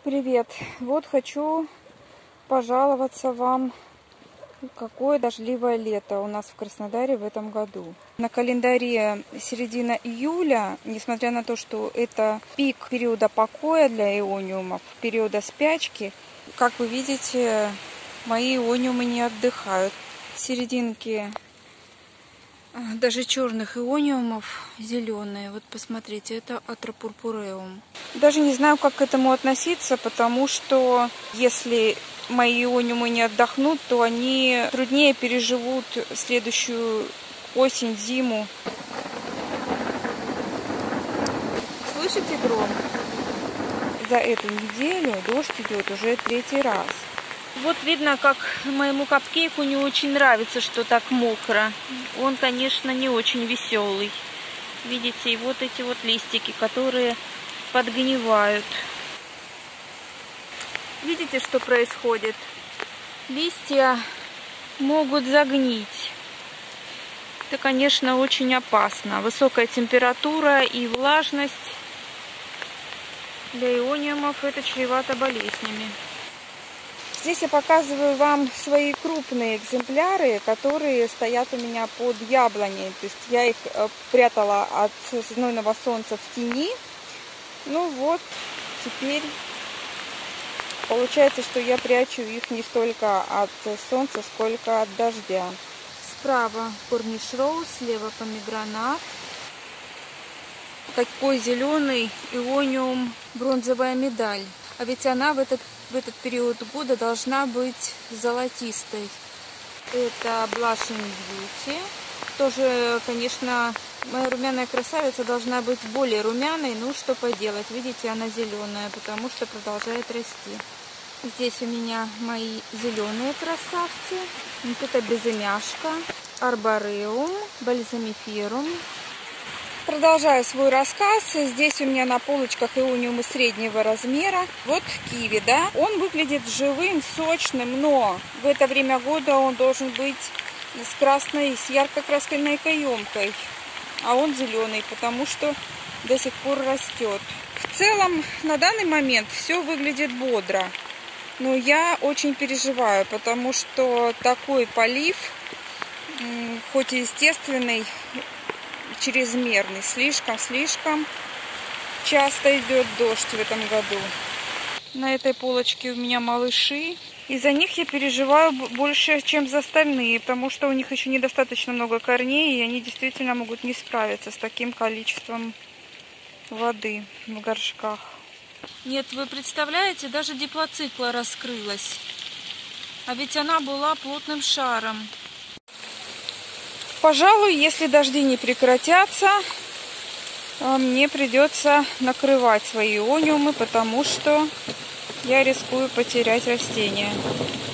Привет! Вот хочу пожаловаться вам, какое дождливое лето у нас в Краснодаре в этом году. На календаре середина июля, несмотря на то, что это пик периода покоя для иониумов, периода спячки, как вы видите, мои иониумы не отдыхают. Серединки даже черных иониумов зеленые. Вот посмотрите, это атропурпуреум. Даже не знаю, как к этому относиться, потому что если мои иониумы не отдохнут, то они труднее переживут следующую осень, зиму. Слышите гром? За эту неделю дождь идет уже 3-й раз. Вот видно, как моему капкейку не очень нравится, что так мокро. Он, конечно, не очень веселый. Видите, и вот эти вот листики, которые подгнивают. Видите, что происходит? Листья могут загнить. Это, конечно, очень опасно. Высокая температура и влажность для иониумов это чревато болезнями. Здесь я показываю вам свои крупные экземпляры, которые стоят у меня под яблоней. То есть я их прятала от знойного солнца в тени. Ну вот, теперь получается, что я прячу их не столько от солнца, сколько от дождя. Справа корниш роуз, слева помегранат. Какой зеленый иониум бронзовая медаль. А ведь она в этот период года должна быть золотистой. Это Blushing Beauty. Тоже, конечно, моя румяная красавица должна быть более румяной. Ну, что поделать. Видите, она зеленая, потому что продолжает расти. Здесь у меня мои зеленые красавцы. Вот это безымяшка. Арбореум, бальзамиферум. Продолжаю свой рассказ. Здесь у меня на полочках иониумы среднего размера. Вот киви, да? Он выглядит живым, сочным, но в это время года он должен быть с ярко-красной каемкой. А он зеленый, потому что до сих пор растет. В целом, на данный момент все выглядит бодро. Но я очень переживаю, потому что такой полив, хоть и естественный, чрезмерный. Слишком часто идет дождь в этом году. На этой полочке у меня малыши. И за них я переживаю больше, чем за остальные, потому что у них еще недостаточно много корней, и они действительно могут не справиться с таким количеством воды в горшках. Нет, вы представляете, даже диплоцикла раскрылась. А ведь она была плотным шаром. Пожалуй, если дожди не прекратятся, мне придется накрывать свои иониумы, потому что я рискую потерять растения.